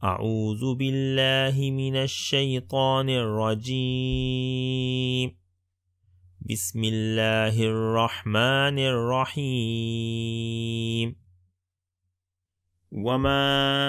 أعوذ بالله من الشيطان الرجيم. بسم الله الرحمن الرحيم. وما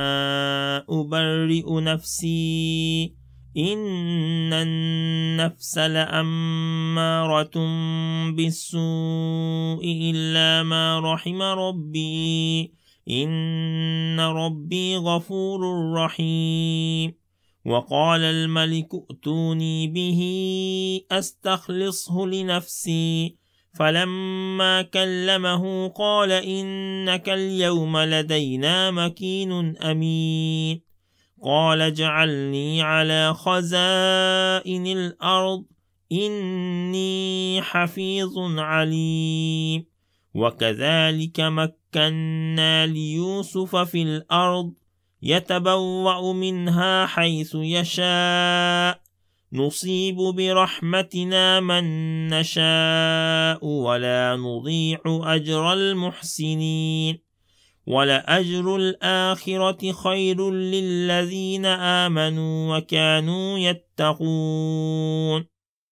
أبرئ نفسي إن النفس لأمارة بالسوء إلا ما رحم ربي إن ربي غفور رحيم. وقال الملك ائتوني به أستخلصه لنفسي فلما كلمه قال إنك اليوم لدينا مكين أمين. قال اجعلني على خزائن الأرض إني حفيظ عليم. وكذلك مكنا ليوسف في الأرض يتبوأ منها حيث يشاء نصيب برحمتنا من نشاء ولا نضيع أجر المحسنين. ولأجر الآخرة خير للذين آمنوا وكانوا يتقون.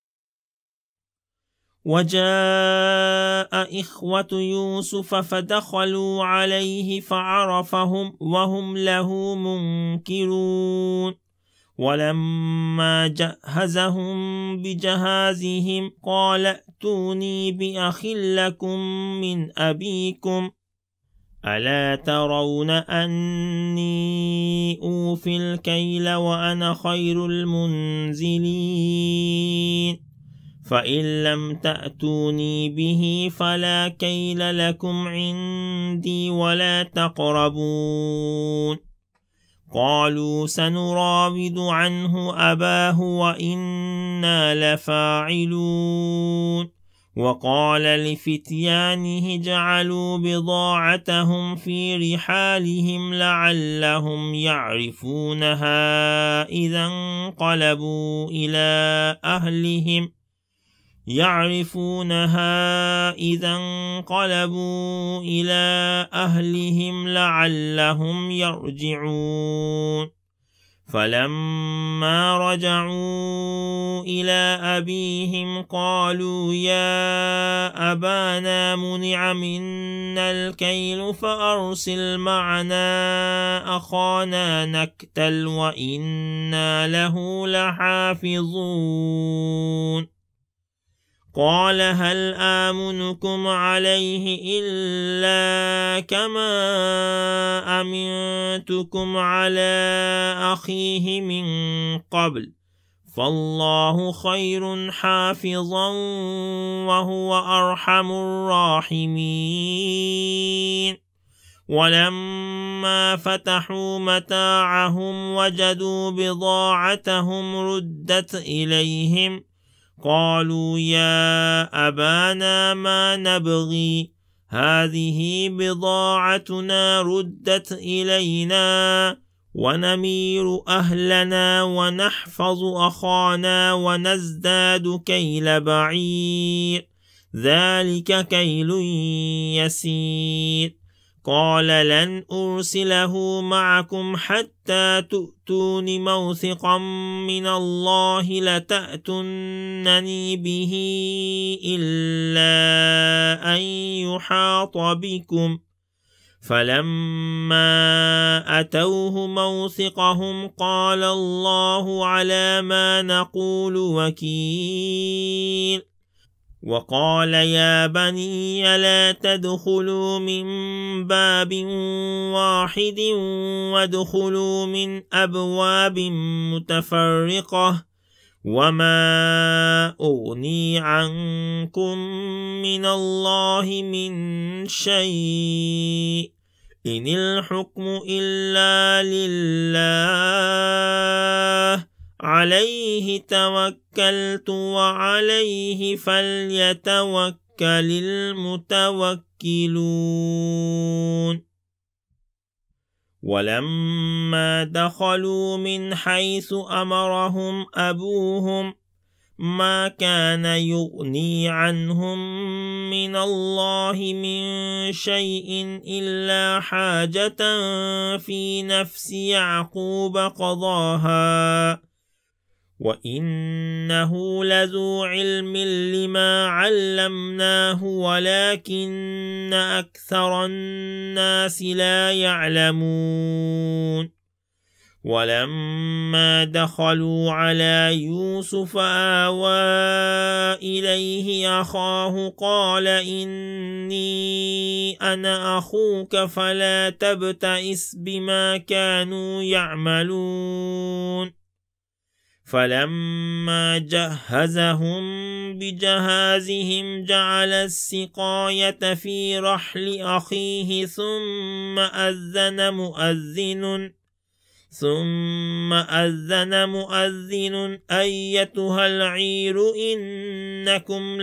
وجاء إخوة يوسف فدخلوا عليه فعرفهم وهم له منكرون. ولما جهزهم بجهازهم قال ائتوني بأخ لكم من أبيكم ألا ترون أني أوفي الكيل وأنا خير المنزلين. فإن لم تأتوني به فلا كيل لكم عندي ولا تقربون. قالوا سنراود عنه أباه وإنا لفاعلون. وقال لفتيانه جعلوا بضاعتهم في رحالهم لعلهم يعرفونها إذا انقلبوا إلى أهلهم لعلهم يرجعون. فلما رجعوا إلى أبيهم قالوا يا أبانا منع منا الكيل فأرسل معنا أخانا نكتل وإنا له لحافظون. قال هل آمنكم عليه إلا كما أمنتكم على أخيه من قبل فالله خير حافظا وهو أرحم الراحمين. ولما فتحوا متاعهم وجدوا بضاعتهم ردت إليهم قالوا يا أبانا ما نبغي هذه بضاعتنا ردت إلينا ونمير أهلنا ونحفظ أخانا ونزداد كيل بعير ذلك كيل يسير. قال لن أرسله معكم حتى تؤتون موثقا من الله لتأتونني به إلا أن يحاط بكم. فلما أتوه موثقهم قال الله على ما نقول وكيل. وقال يا بني لا تدخلوا من باب واحد وادخلوا من أبواب متفرقة وما أغني عنكم من الله من شيء إن الحكم إلا لله عليه توكلت وعليه فليتوكل المتوكلون. ولما دخلوا من حيث أمرهم أبوهم ما كان يغني عنهم من الله من شيء إلا حاجة في نفس يعقوب قضاها وإنه لذو علم لما علمناه ولكن أكثر الناس لا يعلمون ولما دخلوا على يوسف آوى إليه أخاه قال إني أنا أخوك فلا تبتئس بما كانوا يعملون فلما جهزهم بجهازهم جعل السقاية في رحل أخيه ثم أذن مؤذن أيتها العير إنكم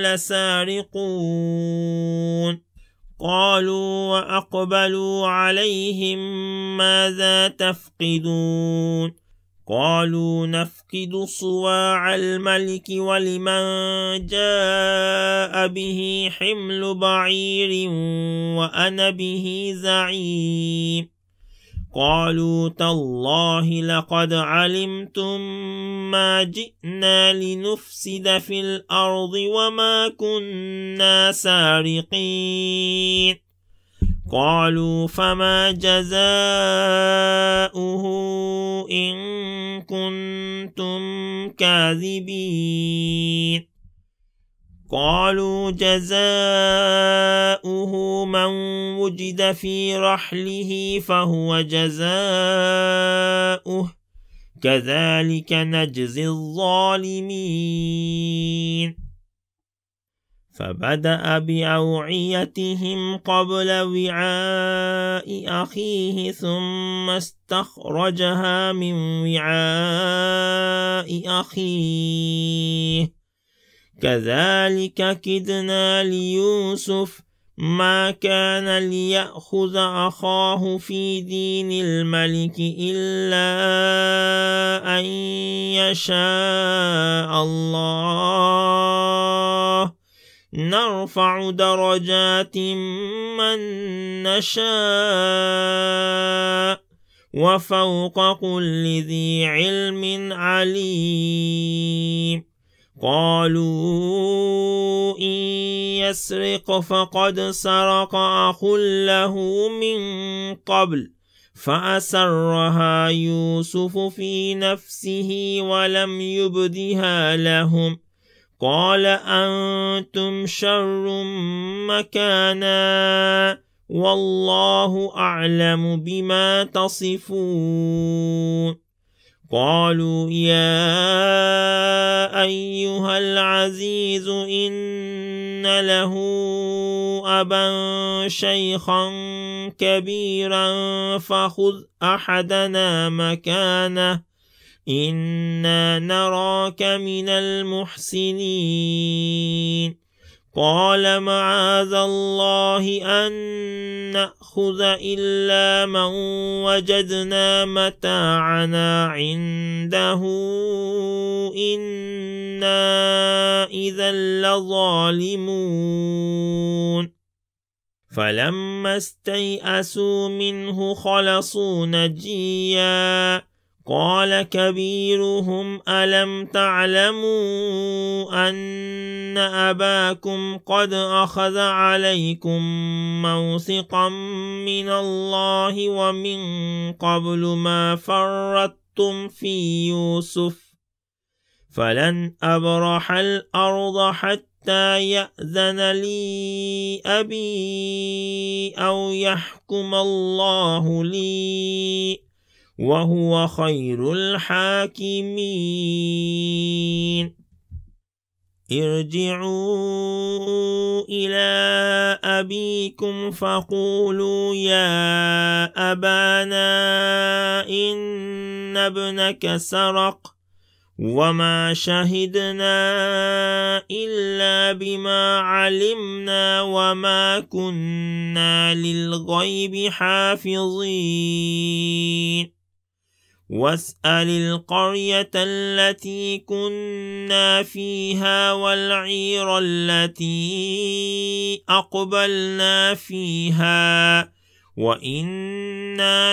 لسارقون قالوا وأقبلوا عليهم ماذا تفقدون قالوا نفقد صواع الملك ولمن جاء به حمل بعير وأنا به زعيم قالوا تالله لقد علمتم ما جئنا لنفسد في الأرض وما كنا سارقين قالوا فما جزاؤه إن كنتم كاذبين قالوا جزاؤه من وجد في رحله فهو جزاؤه كذلك نجزي الظالمين فبدأ بأوعيتهم قبل وعاء أخيه ثم استخرجها من وعاء أخيه كذلك كدنا ليوسف ما كان ليأخذ أخاه في دين الملك إلا أن يشاء الله نرفع درجات من نشاء وفوق كل ذي علم عليم قالوا إن يسرق فقد سرق أخ له من قبل فأسرها يوسف في نفسه ولم يبدها لهم قال أنتم شر مكانا والله أعلم بما تصفون قالوا يا أيها العزيز إن له أبا شيخا كبيرا فخذ أحدنا مكانه إنا نراك من المحسنين قال معاذ الله أن نأخذ إلا من وجدنا متاعنا عنده إنا إذا لظالمون فلما استيئسوا منه خلصوا نجيا قال كبيرهم ألم تعلموا أن أباكم قد أخذ عليكم موثقا من الله ومن قبل ما فرطتم في يوسف فلن أبرح الأرض حتى يأذن لي أبي أو يحكم الله لي وهو خير الحاكمين ارجعوا إلى أبيكم فقولوا يا أبانا إن ابنك سرق وما شهدنا إلا بما علمنا وما كنا للغيب حافظين واسأل القرية التي كنا فيها والعير التي أقبلنا فيها وإنا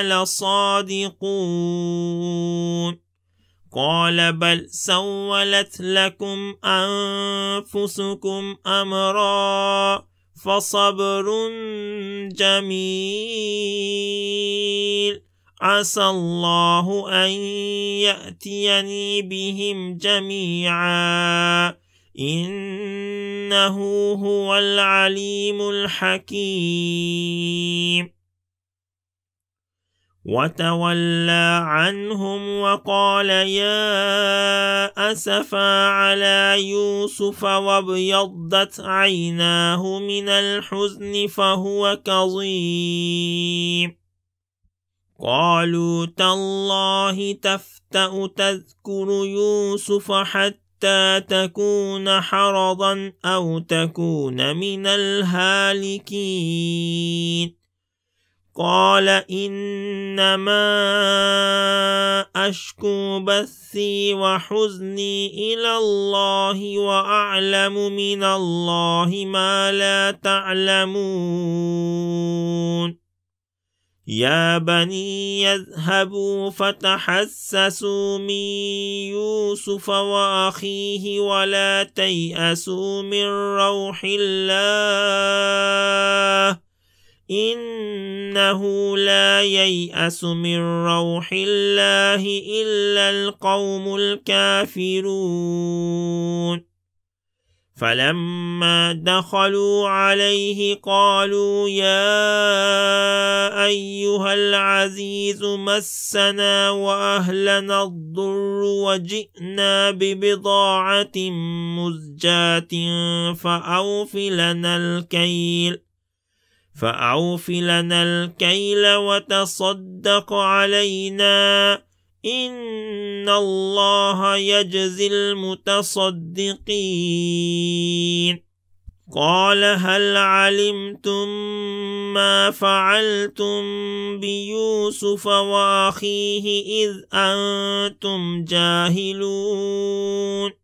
لصادقون قال بل سولت لكم أنفسكم أمرا فصبر جميل عسى الله أن يأتيني بهم جميعا إنه هو العليم الحكيم وتولى عنهم وقال يا أسفا على يوسف وابيضت عيناه من الحزن فهو كظيم قالوا تالله تفتأ تذكر يوسف حتى تكون حرضا أو تكون من الهالكين قال إنما أشكو بثي وحزني إلى الله وأعلم من الله ما لا تعلمون يا بني يذهبوا فتحسسوا من يوسف وأخيه ولا تيأسوا من روح الله إنه لا ييأس من روح الله إلا القوم الكافرون فلما دخلوا عليه قالوا يا أيها العزيز مسنا وأهلنا الضر وجئنا ببضاعة مزجاة فأوف لنا الكيل وتصدق علينا إن الله يجزي المتصدقين قال هل علمتم ما فعلتم بيوسف وأخيه إذ أنتم جاهلون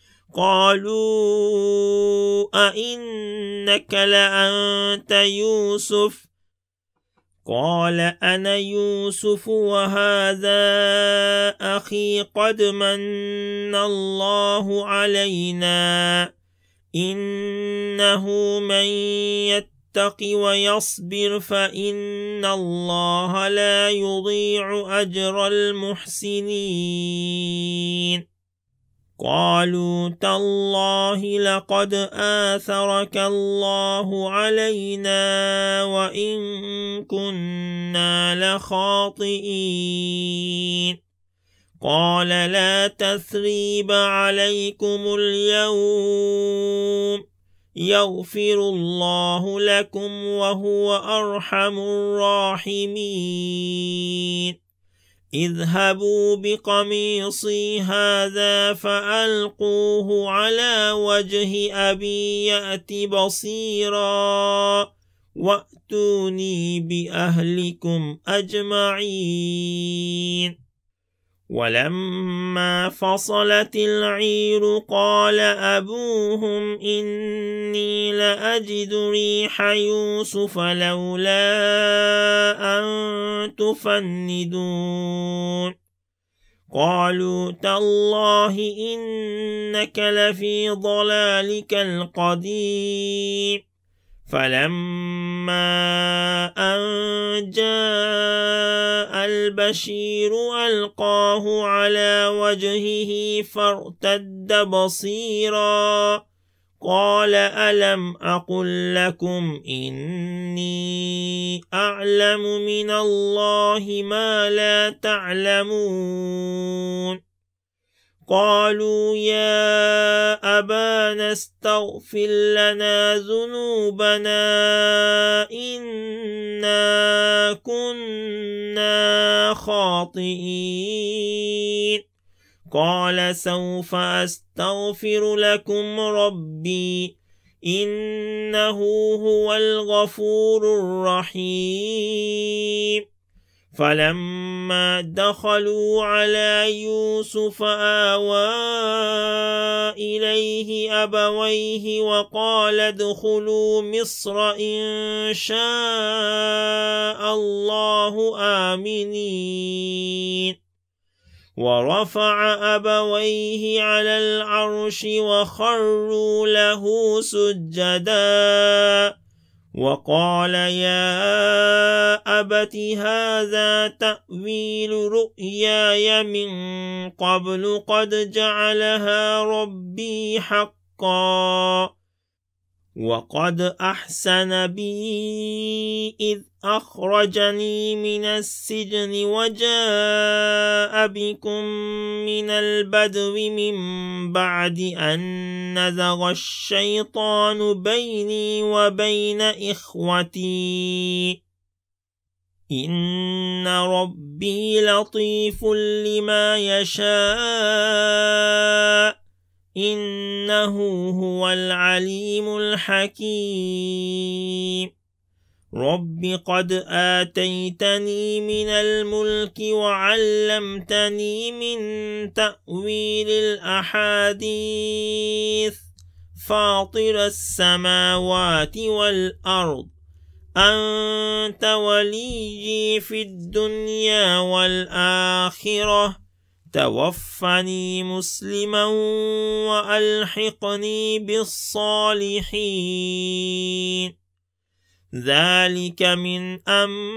قالوا أئنك لأنت يوسف قال أنا يوسف وهذا أخي قد من الله علينا إنه من يتق ويصبر فإن الله لا يضيع أجر المحسنين قالوا تالله لقد آثرك الله علينا وإن كنا لخاطئين قال لا تثريب عليكم اليوم يغفر الله لكم وهو أرحم الراحمين اذهبوا بقميصي هذا فألقوه على وجه أبي يأت بصيرا وأتوني بأهلكم أجمعين ولما فصلت العير قال أبوهم إني لأجد ريح يوسف لولا أن تفندون قالوا تالله إنك لفي ضلالك القديم فلما أن جاء البشير ألقاه على وجهه فارتد بصيرا قال ألم أقل لكم إني أعلم من الله ما لا تعلمون قالوا يا أبانا استغفر لنا ذنوبنا إنا كنا خاطئين قال سوف أستغفر لكم ربي إنه هو الغفور الرحيم فلما دخلوا على يوسف آوى إليه أبويه وقال ادخلوا مصر إن شاء الله آمنين ورفع أبويه على العرش وخروا له سجدا وقال يا أبت هذا تأويل رؤياي من قبل قد جعلها ربي حقا وقد أحسن بي إذ أخرجني من السجن وجاء بكم من البدو من بعد أن نزغ الشيطان بيني وبين إخوتي إن ربي لطيف لما يشاء إنه هو العليم الحكيم رب قد آتيتني من الملك وعلمتني من تأويل الأحاديث فاطر السماوات والأرض أنت وليي في الدنيا والآخرة توفني مسلما وألحقني بالصالحين ذلك من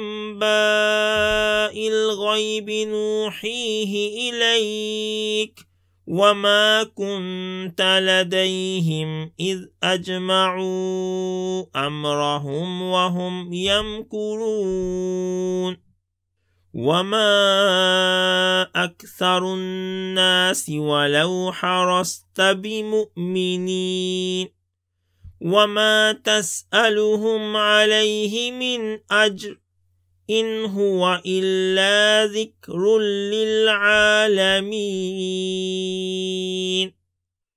أنباء الغيب نوحيه إليك وما كنت لديهم إذ أجمعوا أمرهم وهم يمكرون وما أكثر الناس ولو حرصت بمؤمنين وما تسألهم عليه من أجر إن هو إلا ذكر للعالمين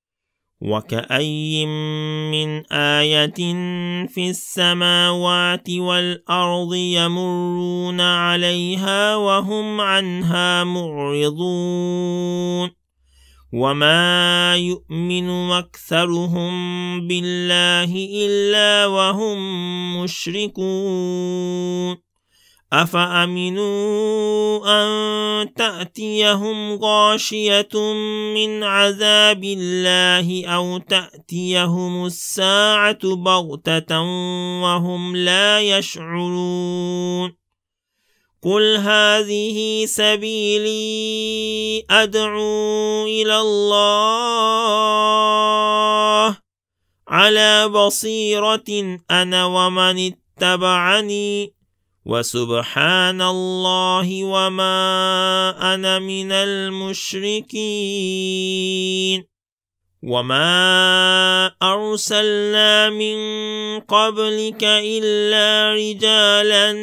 وكأي من آية في السماوات والأرض يمرون عليها وهم عنها معرضون وما يؤمن أكثرهم بالله إلا وهم مشركون أفأمنوا أن تأتيهم غاشية من عذاب الله أو تأتيهم الساعة بغتة وهم لا يشعرون قل هذه سبيلي أدعو إلى الله على بصيرة أنا ومن اتبعني وسبحان الله وما أنا من المشركين وما أرسلنا من قبلك إلا رجالا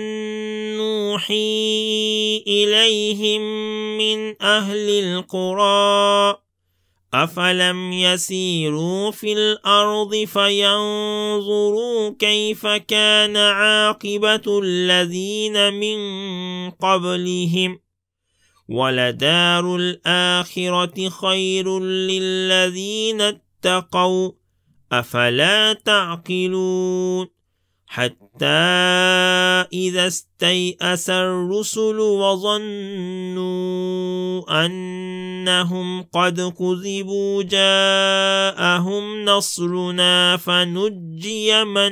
نوحي إليهم من أهل القرى أفلم يسيروا في الأرض فينظروا كيف كان عاقبة الذين من قبلهم ولدار الآخرة خير للذين اتقوا أفلا تعقلون حتى إذا استيأس الرسل وظنوا أنهم قد كذبوا جاءهم نصرنا فنجي من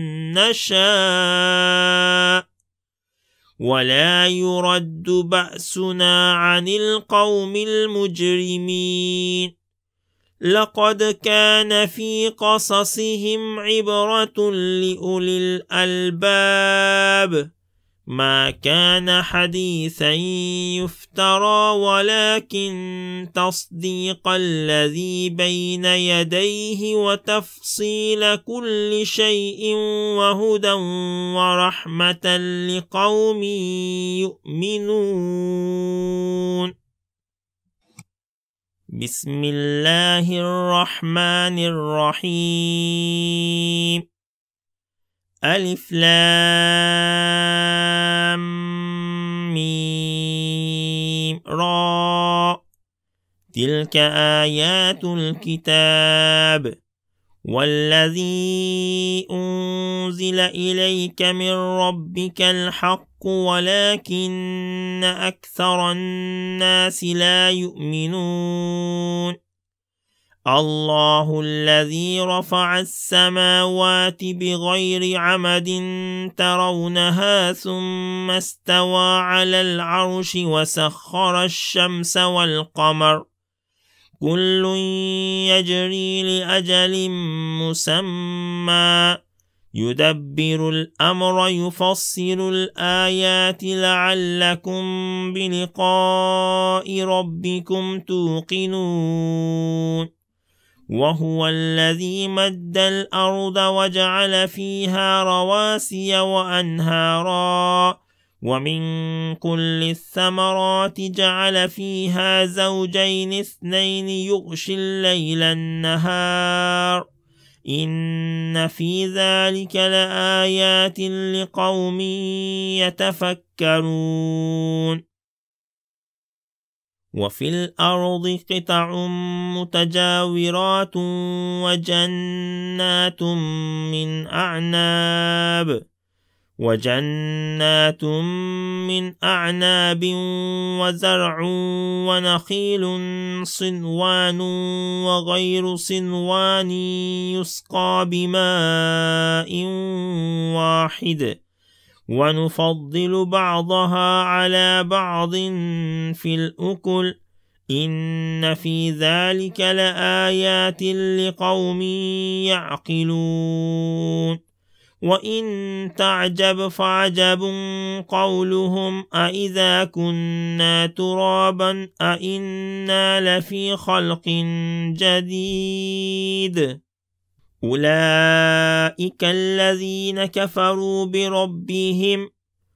نشاء ولا يرد بأسنا عن القوم المجرمين لقد كان في قصصهم عبرة لأولي الألباب ما كان حديثا يفترى ولكن تصديق الذي بين يديه وتفصيل كل شيء وهدى ورحمة لقوم يؤمنون بسم الله الرحمن الرحيم ألف لام ميم را تلك آيات الكتاب والذي أنزل إليك من ربك الحق ولكن أكثر الناس لا يؤمنون الله الذي رفع السماوات بغير عمد ترونها ثم استوى على العرش وسخر الشمس والقمر كل يجري لأجل مسمى يدبر الأمر يفصل الآيات لعلكم بلقاء ربكم توقنون وهو الذي مد الأرض وجعل فيها رواسي وأنهارا ومن كل الثمرات جعل فيها زوجين اثنين يغشي الليل النهار إن في ذلك لآيات لقوم يتفكرون وفي الأرض قطع متجاورات وجنات من أعناب وزرع ونخيل صنوان وغير صنوان يسقى بماء واحد ونفضل بعضها على بعض في الأكل إن في ذلك لآيات لقوم يعقلون وإن تعجب فعجب قولهم أإذا كنا ترابا أإنا لفي خلق جديد أولئك الذين كفروا بربهم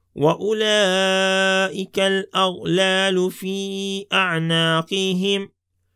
وأولئك الأغلال في أعناقهم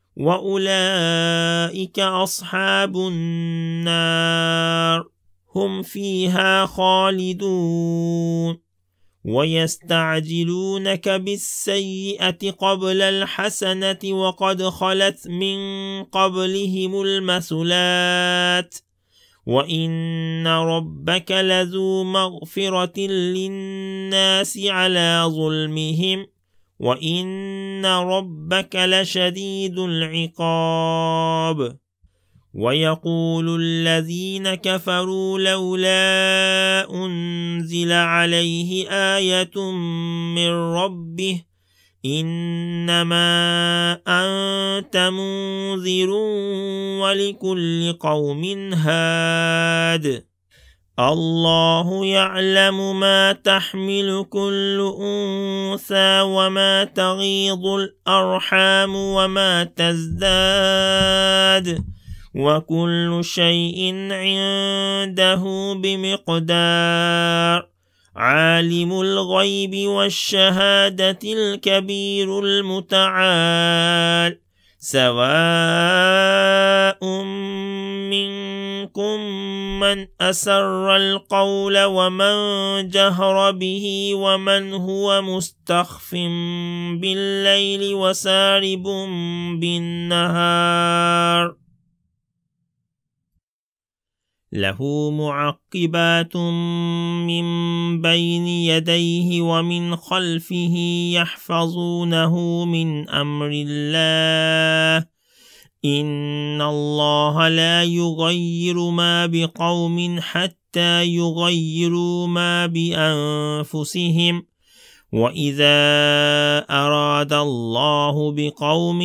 وأولئك أصحاب النار هم فيها خالدون ويستعجلونك بالسيئة قبل الحسنة وقد خلت من قبلهم المثلات وإن ربك لذو مغفرة للناس على ظلمهم وإن ربك لشديد العقاب ويقول الذين كفروا لولا أنزل عليه آية من ربه إنما أنت منذر ولكل قوم هاد الله يعلم ما تحمل كل أنثى وما تغيض الأرحام وما تزداد وكل شيء عنده بمقدار عالم الغيب والشهادة الكبير المتعال سواء منكم من أسر القول ومن جهر به ومن هو مستخف بالليل وسارب بالنهار له معقبات من بين يديه ومن خلفه يحفظونه من أمر الله إن الله لا يغير ما بقوم حتى يغيروا ما بأنفسهم وإذا أراد الله بقوم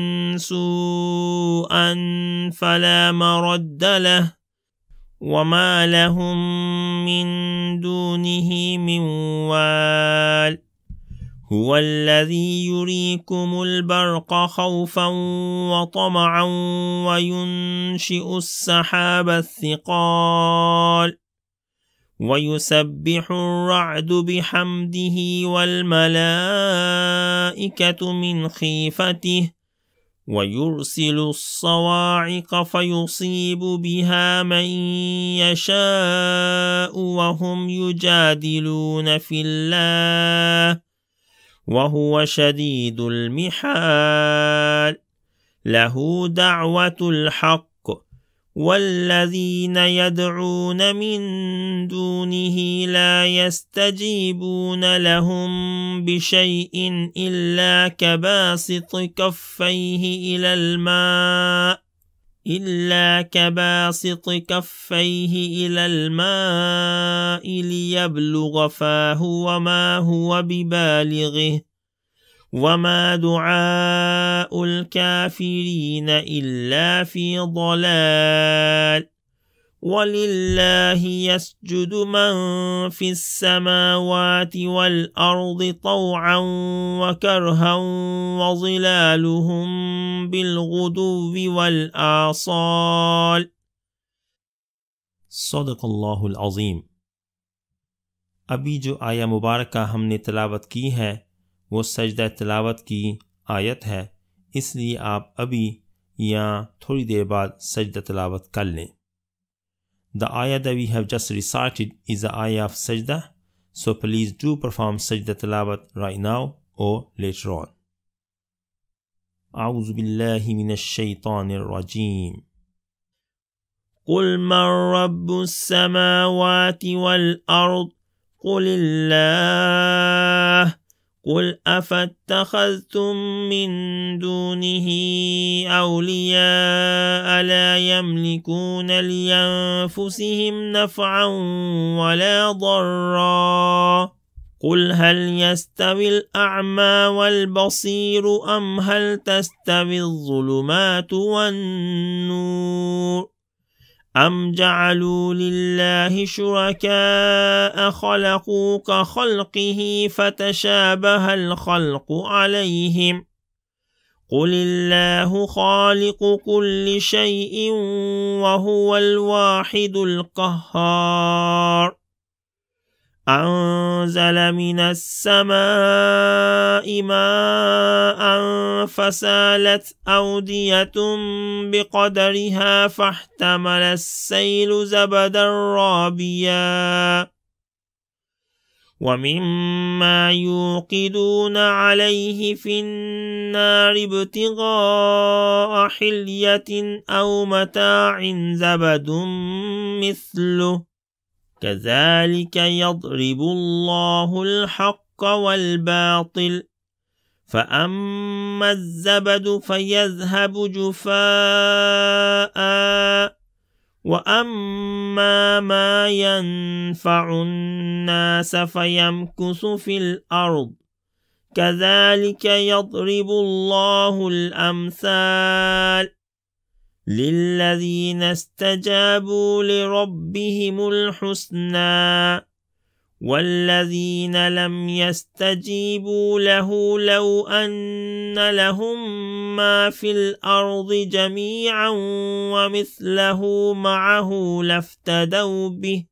سوءا فلا مرد له وما لهم من دونه من وال هو الذي يريكم البرق خوفا وطمعا وينشئ السحاب الثقال ويسبح الرعد بحمده والملائكة من خيفته ويرسل الصواعق فيصيب بها من يشاء وهم يجادلون في الله وهو شديد المحال له دعوة الحق والذين يدعون من دونه لا يستجيبون لهم بشيء إلا كباسط كفيه إلى الماء ليبلغ فاه وما هو ببالغه وما دعاء الكافرين إلا في ضلال ولله يسجد من في السماوات والأرض طوعا وكرها وظلالهم بالغدو والآصال صدق الله العظيم। अभी जो आया मुबारका हमने तिलावत की है वो सजदा तिलावत की आयत है, इसलिए आप अभी या थोड़ी देर बाद सजदा तिलावत कर लें। The ayah that we have just recited is the ayah of sajda, so please do perform sajda tilawat right now or later on. أعوذ بالله من الشيطان الرجيم. قل من رب السماوات والأرض قل الله قل أفاتخذتم من دونه أولياء لا يملكون لأنفسهم نفعا ولا ضرا قل هل يستوي الأعمى والبصير أم هل تستوي الظلمات والنور أم جعلوا لله شركاء خلقوا كخلقه فتشابه الخلق عليهم قل الله خالق كل شيء وهو الواحد القهار أنزل من السماء ماء فسالت أودية بقدرها فاحتمل السيل زبدا رابيا ومما يوقدون عليه في النار ابتغاء حلية أو متاع زبد مثله كذلك يضرب الله الحق والباطل فأما الزبد فيذهب جفاء وأما ما ينفع الناس فيمكث في الأرض كذلك يضرب الله الأمثال للذين استجابوا لربهم الحسنى والذين لم يستجيبوا له لو أن لهم ما في الأرض جميعا ومثله معه لافتدوا به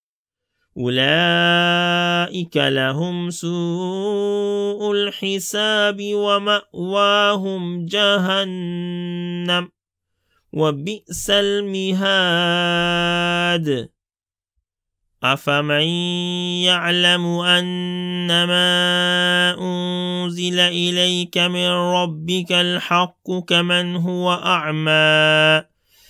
أولئك لهم سوء الحساب ومأواهم جهنم وبئس المهاد أفمن يعلم أنما أنزل إليك من ربك الحق كمن هو أعمى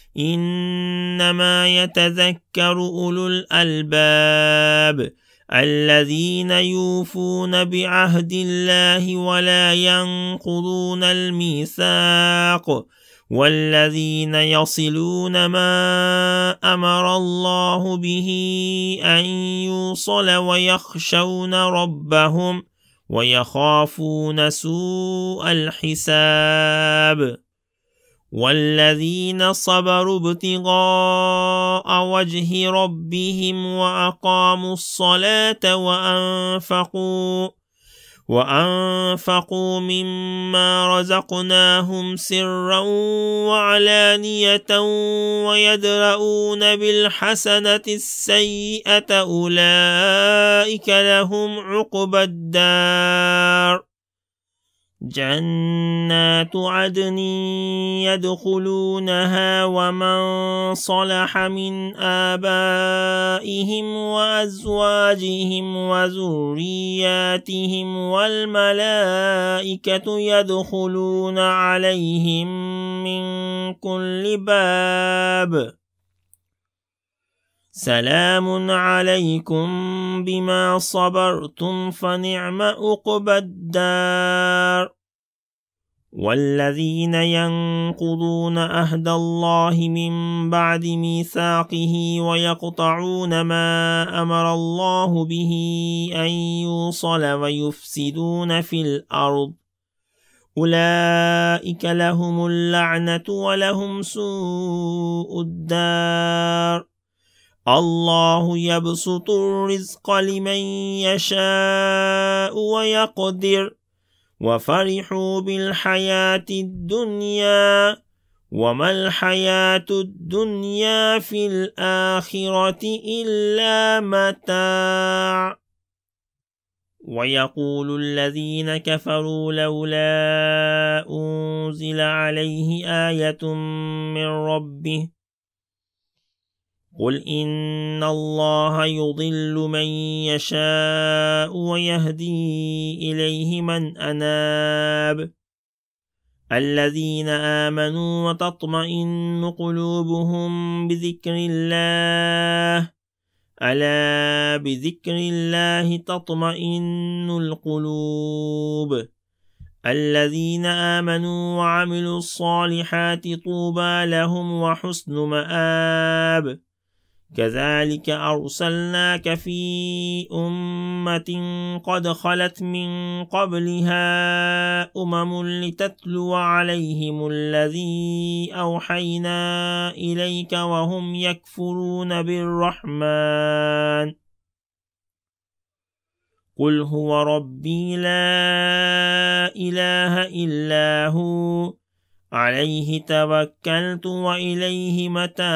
إنما يتذكر أولو الألباب الذين يوفون بعهد الله ولا ينقضون الميثاق والذين يصلون ما أمر الله به أن يوصل ويخشون ربهم ويخافون سوء الحساب والذين صبروا ابتغاء وجه ربهم وأقاموا الصلاة وأنفقوا مما رزقناهم سرا وعلانية ويدرؤون بالحسنة السيئة أولئك لهم عقبى الدار جنات عدن يدخلونها ومن صلح من آبائهم وأزواجهم وذرياتهم والملائكة يدخلون عليهم من كل باب سلام عليكم بما صبرتم فنعم عقبى الدار. والذين ينقضون عهد الله من بعد ميثاقه ويقطعون ما أمر الله به أن يوصل ويفسدون في الأرض أولئك لهم اللعنة ولهم سوء الدار. الله يبسط الرزق لمن يشاء ويقدر وفرحوا بالحياة الدنيا وما الحياة الدنيا في الآخرة إلا متاع. ويقول الذين كفروا لولا أنزل عليه آية من ربه قل إن الله يضل من يشاء ويهدي إليه من أناب. الذين آمنوا وتطمئن قلوبهم بذكر الله ألا بذكر الله تطمئن القلوب. الذين آمنوا وعملوا الصالحات طوبى لهم وحسن مآب. كذلك أرسلناك في أمة قد خلت من قبلها لتتلو عليهم الذي أوحينا إليك وهم يكفرون بالرحمن قل هو ربي لا إله إلا هو عليه توكلت وإليه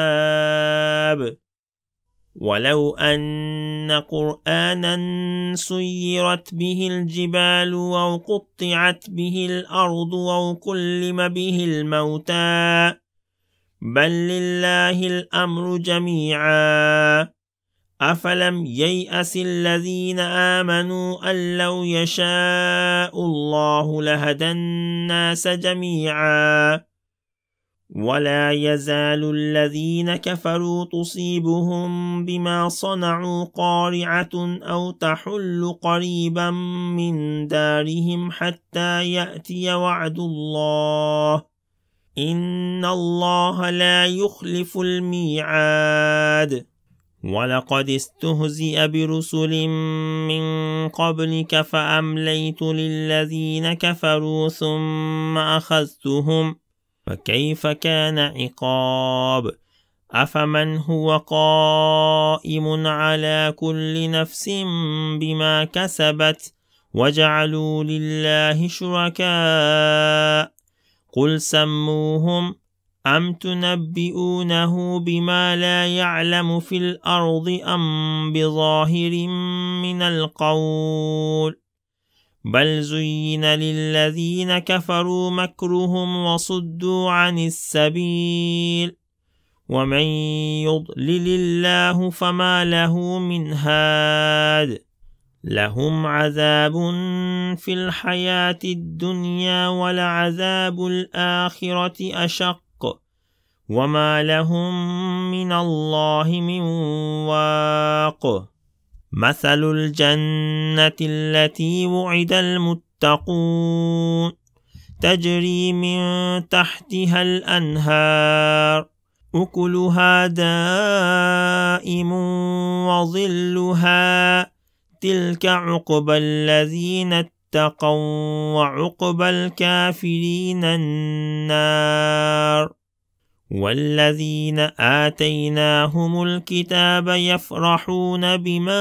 متاب. ولو أن قرآنا سيرت به الجبال أو قطعت به الأرض أو كلم به الموتى بل لله الأمر جميعا أفلم ييأس الذين آمنوا أن لو يشاء الله لهدى الناس جميعا. ولا يزال الذين كفروا تصيبهم بما صنعوا قارعة أو تحل قريبا من دارهم حتى يأتي وعد الله إن الله لا يخلف الميعاد. ولقد استهزئ برسل من قبلك فأمليت للذين كفروا ثم أخذتهم فكيف كان عقاب. أفمن هو قائم على كل نفس بما كسبت وجعلوا لله شركاء قل سموهم أم تنبئونه بما لا يعلم في الأرض أم بظاهر من القول بل زين للذين كفروا مكرهم وصدوا عن السبيل ومن يضلل الله فما له من هاد. لهم عذاب في الحياة الدنيا ولعذاب الآخرة أشق وما لهم من الله من واق. مثل الجنة التي وعد المتقون تجري من تحتها الأنهار أكلها دائم وظلها تلك عقبى الذين اتقوا وعقبى الكافرين النار. والذين آتيناهم الكتاب يفرحون بما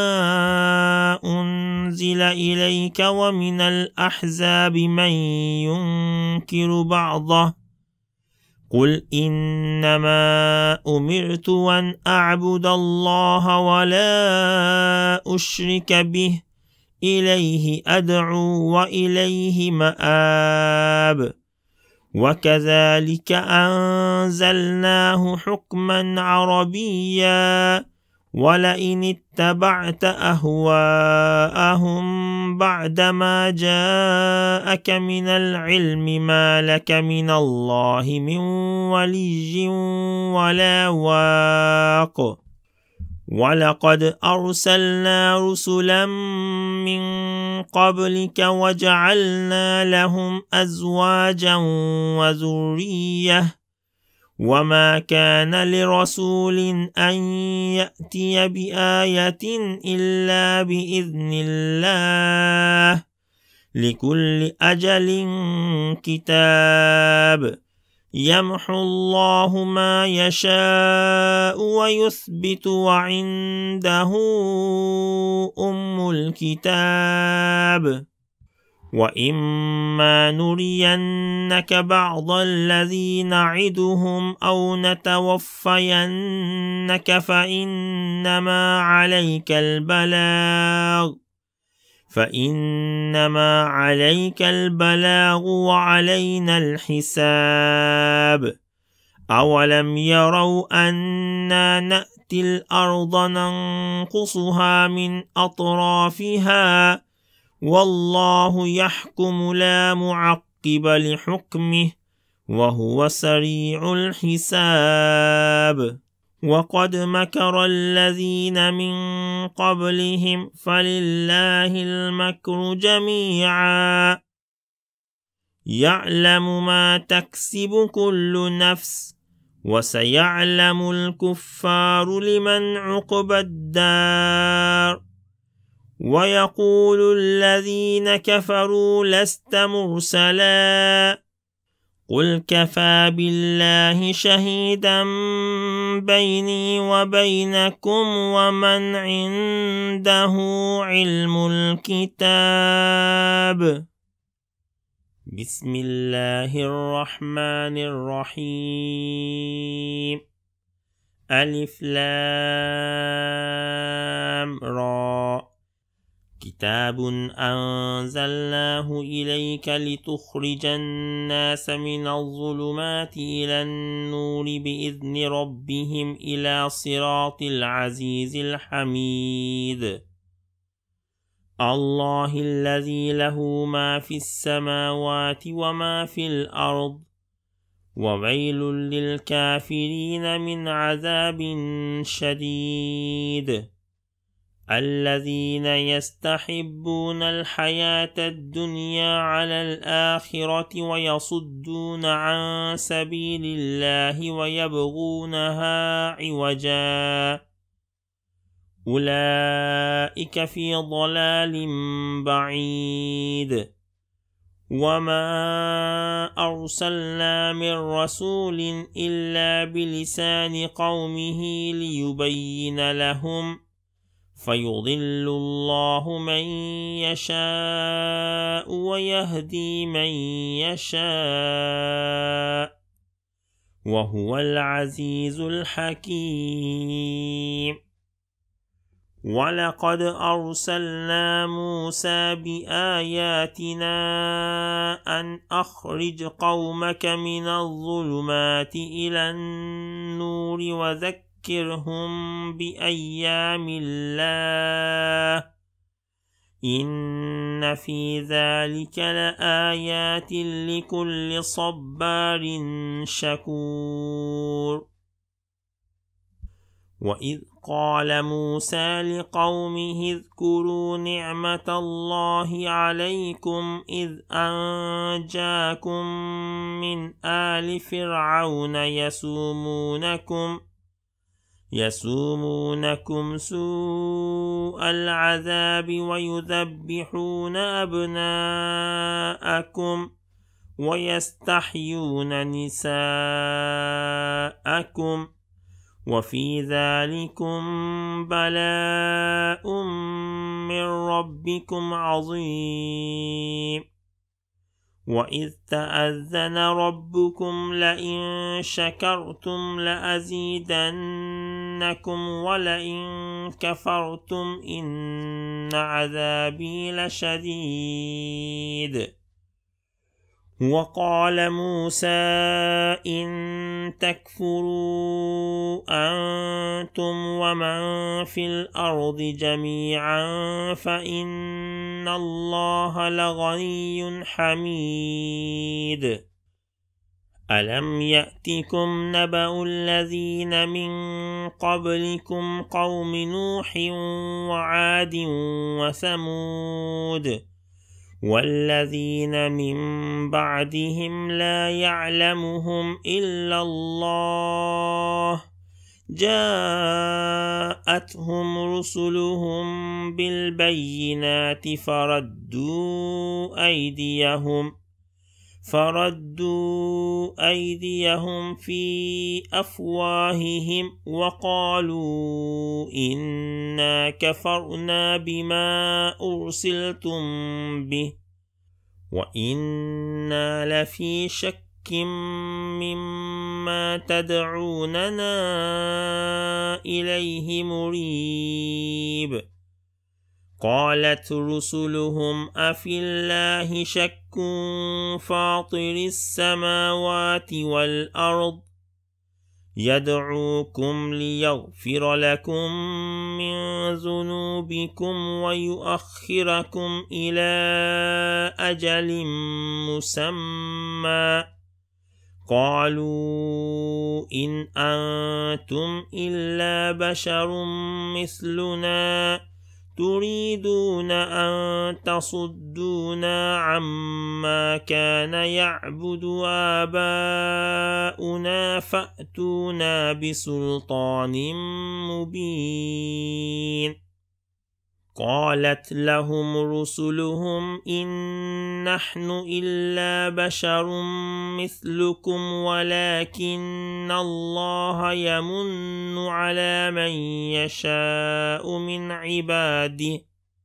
أنزل إليك ومن الأحزاب من ينكر بعضه قل إنما أمرت أن أعبد الله ولا أشرك به إليه أدعو وإليه مآب. وكذلك أنزلناه حكما عربيا ولئن اتبعت أهواءهم بعدما جاءك من العلم ما لك من الله من ولي ولا واق. ولقد أرسلنا رسلا من قبلك وجعلنا لهم أزواجا وذرية وما كان لرسول أن يأتي بآية إلا بإذن الله لكل أجل كتاب يمحو الله ما يشاء ويثبت وعنده أم الكتاب. وإما نرينك بعض الذي نعدهم أو نتوفينك فإنما عليك البلاغ وعلينا الحساب. أولم يروا أنا نأتي الأرض ننقصها من أطرافها والله يحكم لا معقب لحكمه وهو سريع الحساب. وقد مكر الذين من قبلهم فلله المكر جميعا يعلم ما تكسب كل نفس وسيعلم الكفار لمن عقبى الدار. ويقول الذين كفروا لست مرسلا قل كفى بالله شهيدا بيني وبينكم ومن عنده علم الكتاب. بسم الله الرحمن الرحيم. ألف لام را كتاب أنزلناه إليك لتخرج الناس من الظلمات إلى النور بإذن ربهم إلى صراط العزيز الحميد. الله الذي له ما في السماوات وما في الأرض وويل للكافرين من عذاب شديد. الذين يستحبون الحياة الدنيا على الآخرة ويصدون عن سبيل الله ويبغونها عوجا أولئك في ضلال بعيد. وما أرسلنا من رسول إلا بلسان قومه ليبين لهم فيضل الله من يشاء ويهدي من يشاء وهو العزيز الحكيم. ولقد أرسلنا موسى بآياتنا أن أخرج قومك من الظلمات إلى النور وذكرهم بأيام الله إن في ذلك لآيات لكل صبار شكور. وإذ قال موسى لقومه اذكروا نعمة الله عليكم إذ أنجاكم من آل فرعون يسومونكم سوء العذاب ويذبحون أبناءكم ويستحيون نساءكم وفي ذلكم بلاء من ربكم عظيم. وإذ تأذن ربكم لئن شكرتم لأزيدنكم لأزيدنكم ولئن كفرتم إن عذابي لشديد. وقال موسى إن تكفروا أنتم ومن في الأرض جميعا فإن الله لغني حميد. ألم يأتكم نبأ الذين من قبلكم قوم نوح وعاد وثمود والذين من بعدهم لا يعلمهم إلا الله جاءتهم رسلهم بالبينات فردوا أيديهم في أفواههم وقالوا إنا كفرنا بما أرسلتم به وإنا لفي شك مما تدعوننا إليه مريب. قالت رسلهم أفي الله شك فاطر السماوات والأرض يدعوكم ليغفر لكم من ذنوبكم ويؤخركم إلى أجل مسمى قالوا إن أنتم إلا بشر مثلنا تريدون أن تصدونا عما كان يعبد آباؤنا فأتونا بسلطان مبين. قالت لهم رسلهم إن نحن إلا بشر مثلكم ولكن الله يمن على من يشاء من عباده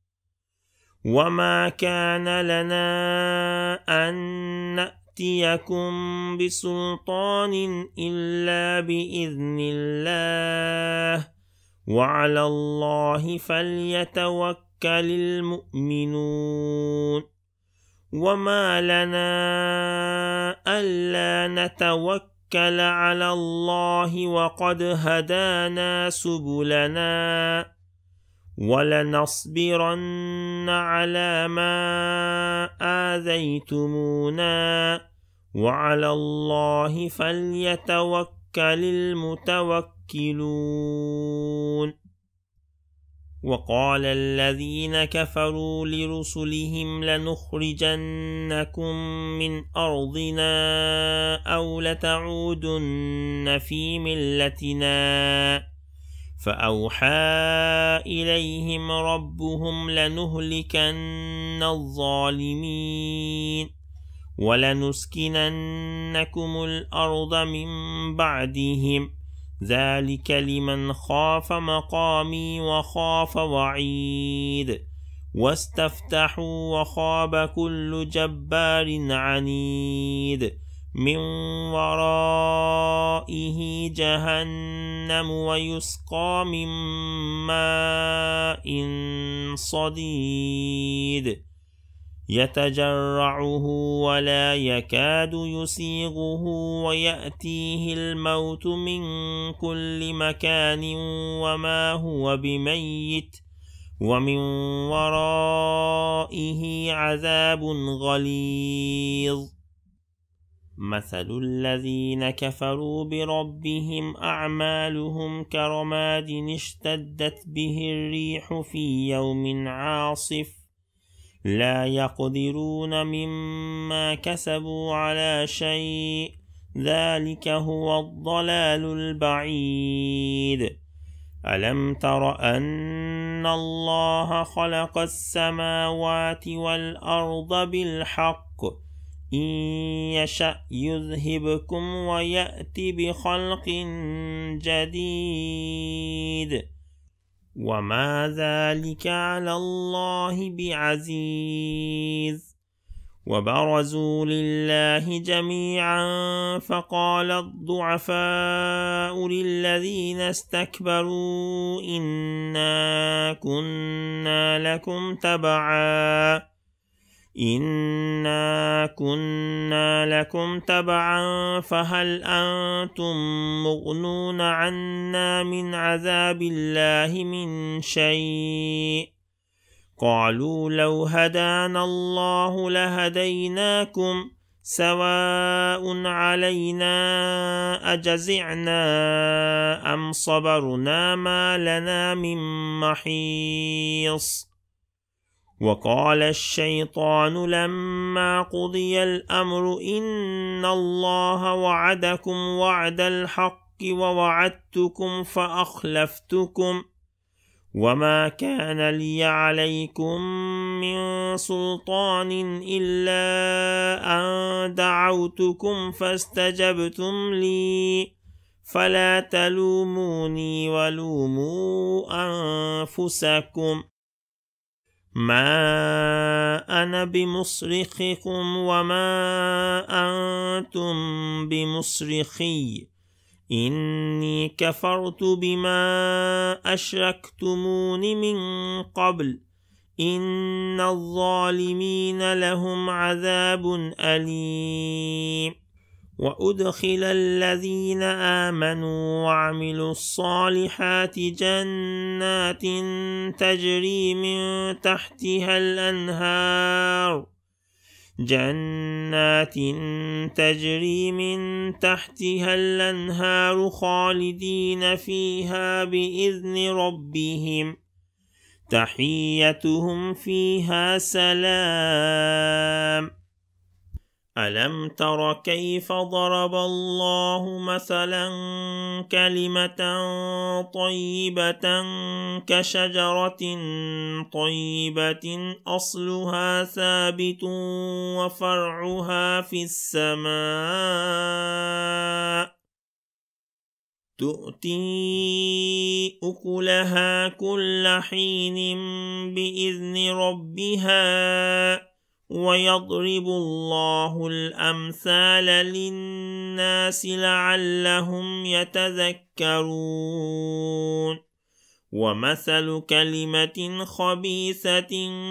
وما كان لنا أن نأتيكم بسلطان إلا بإذن الله وعلى الله فليتوكل المؤمنون. وما لنا ألا نتوكل على الله وقد هدانا سبلنا ولنصبرن على ما آذيتمونا وعلى الله فليتوكل المتوكلون. وقال الذين كفروا لرسلهم لنخرجنكم من أرضنا أو لتعودن في ملتنا فأوحى إليهم ربهم لنهلكن الظالمين ولنسكننكم الأرض من بعدهم ذلك لمن خاف مقامي وخاف وعيد واستفتحوا وخاب كل جبار عنيد من ورائه جهنم ويسقى من ماء صديد يتجرعه ولا يكاد يسيغه ويأتيه الموت من كل مكان وما هو بميت ومن ورائه عذاب غليظ. مثل الذين كفروا بربهم أعمالهم كرماد اشتدت به الريح في يوم عاصف لا يقدرون مما كسبوا على شيء ذلك هو الضلال البعيد. ألم تر أن الله خلق السماوات والأرض بالحق إن يشأ يذهبكم ويأتي بخلق جديد وما ذلك على الله بعزيز. وبرزوا لله جميعا فقال الضعفاء للذين استكبروا إنا كنا لكم تبعا فهل أنتم مغنون عنا من عذاب الله من شيء قالوا لو هدانا الله لهديناكم سواء علينا أجزعنا أم صبرنا ما لنا من محيص. وقال الشيطان لما قضي الأمر إن الله وعدكم وعد الحق ووعدتكم فأخلفتكم وما كان لي عليكم من سلطان إلا أن دعوتكم فاستجبتم لي فلا تلوموني ولوموا أنفسكم ما أنا بمصرخكم وما أنتم بمصرخي إني كفرت بما أشركتمون من قبل إن الظالمين لهم عذاب أليم. وأدخل الذين آمنوا وعملوا الصالحات جنات تجري من تحتها الأنهار خالدين فيها بإذن ربهم تحيتهم فيها سلام. ألم تر كيف ضرب الله مثلا كلمة طيبة كشجرة طيبة أصلها ثابت وفرعها في السماء تؤتي أكلها كل حين بإذن ربها ويضرب الله الأمثال للناس لعلهم يتذكرون. ومثل كلمة خبيثة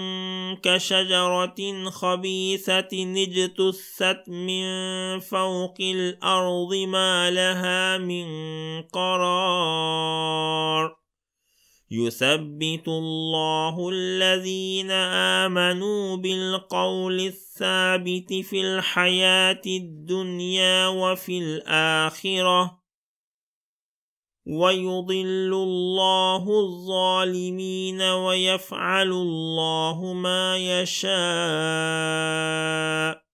كشجرة خبيثة اجتثت من فوق الأرض ما لها من قرار. يثبت الله الذين آمنوا بالقول الثابت في الحياة الدنيا وفي الآخرة ويضل الله الظالمين ويفعل الله ما يشاء.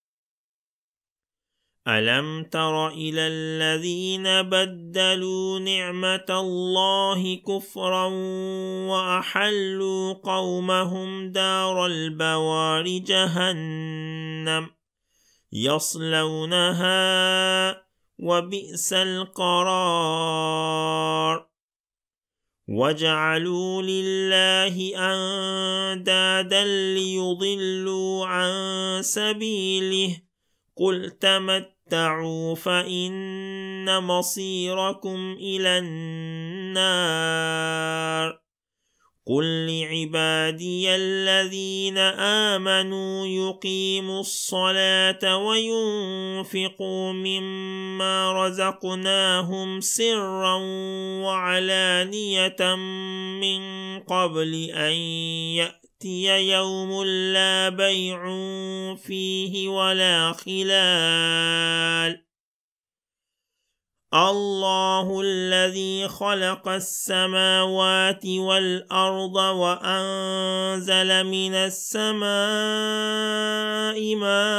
ألم تر إلى الذين بدلوا نعمة الله كفرا وأحلوا قومهم دار البوار جهنم يصلونها وبئس القرار. وجعلوا لله أندادا ليضلوا عن سبيله قل تمتعوا فإن مصيركم إلى النار. قل لعبادي الذين آمنوا يقيموا الصلاة وينفقوا مما رزقناهم سرا وعلانية من قبل أن يأتي يوم لا بيع فيه ولا خلال. الله الذي خلق السماوات والأرض وأنزل من السماء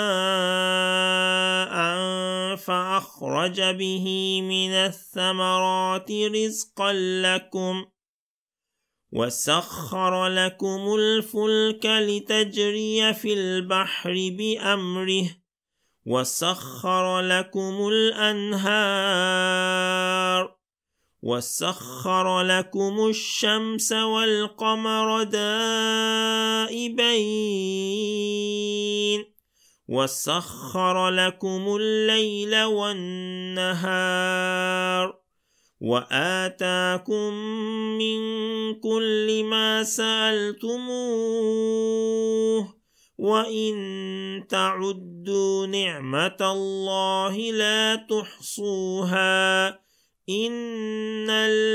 ماء فأخرج به من الثمرات رزقا لكم وسخر لكم الفلك لتجري في البحر بأمره وسخر لكم الأنهار وسخر لكم الشمس والقمر دائبين وسخر لكم الليل والنهار وآتاكم من كل ما سألتموه وإن تعدوا نعمة الله لا تحصوها إن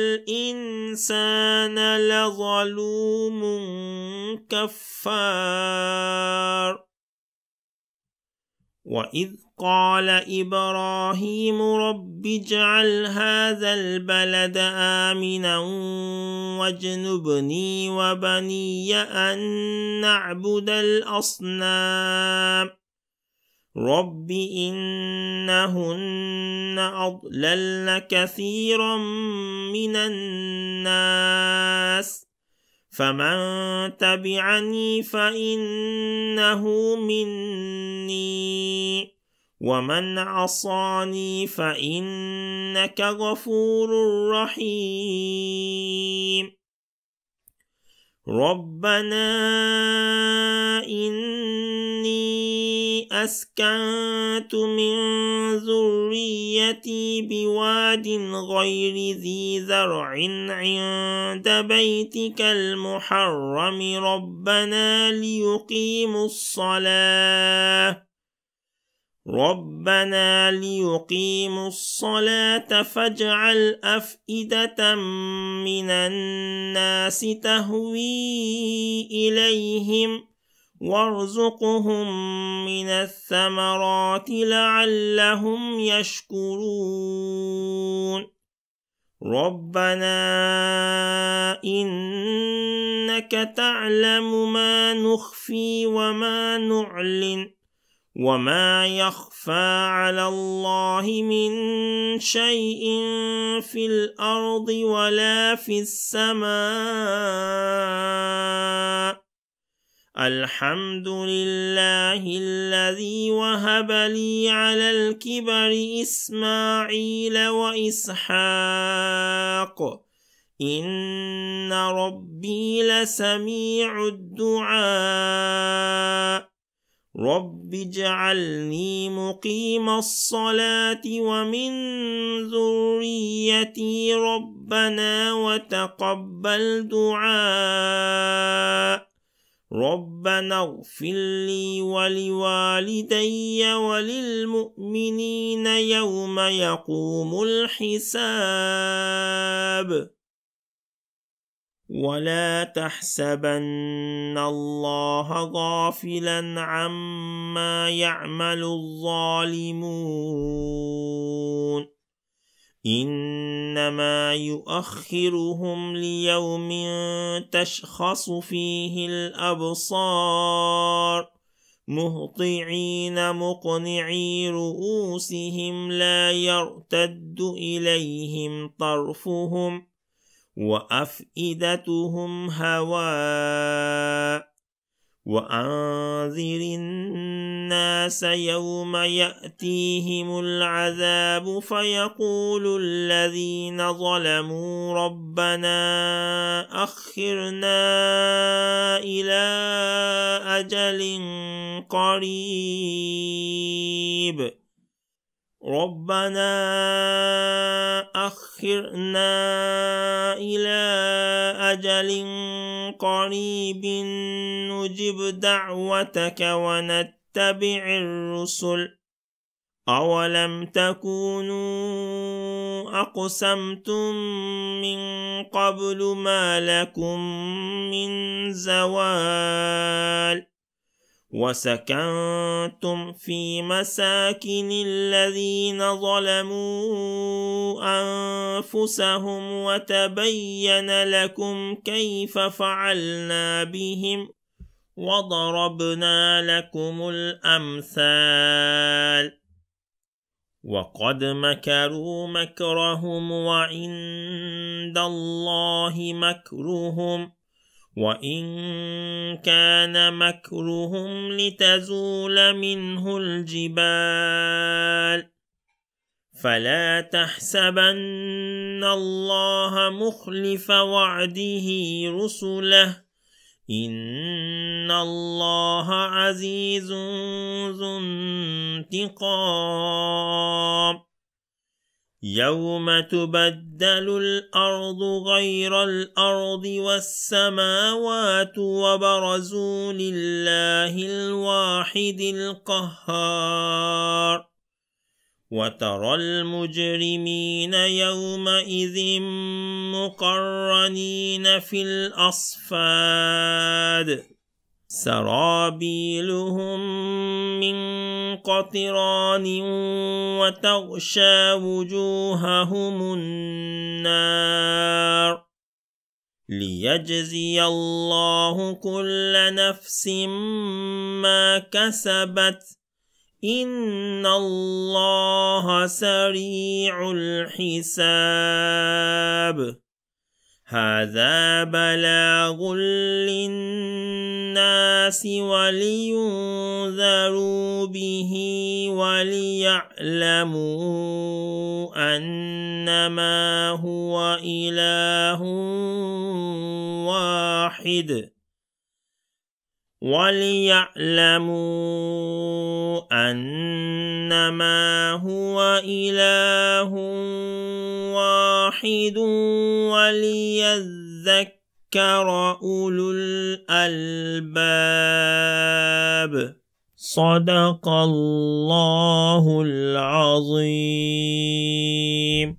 الإنسان لظلوم كفار. وإذ قال إبراهيم رب اجعل هذا البلد آمنا واجنبني وبني أن نعبد الأصنام رب إنهن أضللن كثيرا من الناس فمن تبعني فإنه مني ومن عصاني فإنك غفور رحيم. ربنا إني أسكنت من ذريتي بواد غير ذي زرع عند بيتك المحرم ربنا ليقيموا الصلاة فاجعل أفئدة من الناس تهوي إليهم وارزقهم من الثمرات لعلهم يشكرون. ربنا إنك تعلم ما نخفي وما نعلن وما يخفى على الله من شيء في الأرض ولا في السماء. الحمد لله الذي وهب لي على الكبر إسماعيل وإسحاق إن ربي لسميع الدعاء. رب اجعلني مقيم الصلاة ومن ذريتي ربنا وتقبل دعاء. ربنا اغفر لي ولوالدي وللمؤمنين يوم يقوم الحساب. ولا تحسبن الله غافلا عما يعمل الظالمون إنما يؤخرهم ليوم تشخص فيه الأبصار مهطعين مقنعي رؤوسهم لا يرتد إليهم طرفهم وأفئدتهم هواء. وأنذر الناس يوم يأتيهم العذاب فيقول الذين ظلموا ربنا أخرنا إلى أجل قريب ربنا أخرنا إلى أجل قريب نجب دعوتك ونتبع الرسل أولم تكونوا أقسمتم من قبل ما لكم من زوال وسكنتم في مساكن الذين ظلموا أنفسهم وتبين لكم كيف فعلنا بهم وضربنا لكم الأمثال. وقد مكروا مكرهم وعند الله مكرهم وإن كان مكرهم لتزول منه الجبال فلا تحسبن الله مخلف وعده رسله إن الله عزيز ذو انتقام يوم تبدل الأرض غير الأرض والسماوات وبرزوا لله الواحد القهار وترى المجرمين يومئذ مقرنين في الأصفاد سرابيلهم من قطران وتغشى وجوههم النار ليجزي الله كل نفس ما كسبت إن الله سريع الحساب هذا بلاغ للناس ولينذروا به وليعلموا أنما هو إله واحد وليذكر أولو الألباب صدق الله العظيم.